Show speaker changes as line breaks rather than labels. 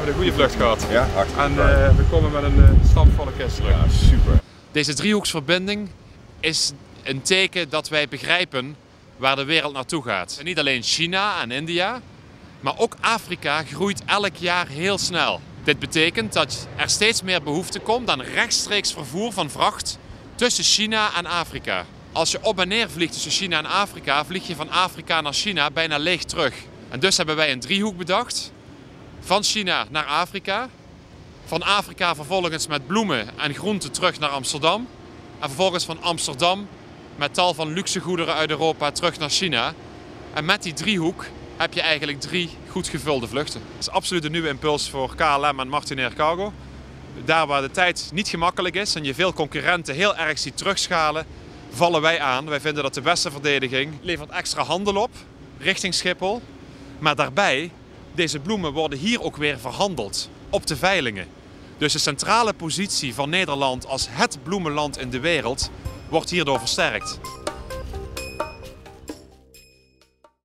hebben een goede vlucht gehad.
Ja, hartstikke
En
fijn.
we komen met een stampvolle kist terug.
Ja, super.
Deze driehoeksverbinding is een teken dat wij begrijpen waar de wereld naartoe gaat. En niet alleen China en India, maar ook Afrika groeit elk jaar heel snel. Dit betekent dat er steeds meer behoefte komt aan rechtstreeks vervoer van vracht tussen China en Afrika. Als je op en neer vliegt tussen China en Afrika, vlieg je van Afrika naar China bijna leeg terug. En dus hebben wij een driehoek bedacht. Van China naar Afrika. Van Afrika vervolgens met bloemen en groenten terug naar Amsterdam. En vervolgens van Amsterdam met tal van luxe goederen uit Europa terug naar China. En met die driehoek heb je eigenlijk 3 goed gevulde vluchten.
Dat is absoluut een nieuwe impuls voor KLM en Martinair Cargo. Daar waar de tijd niet gemakkelijk is en je veel concurrenten heel erg ziet terugschalen, vallen wij aan. Wij vinden dat de beste verdediging levert extra handel op richting Schiphol. Maar daarbij, deze bloemen worden hier ook weer verhandeld op de veilingen. Dus de centrale positie van Nederland als het bloemenland in de wereld wordt hierdoor versterkt.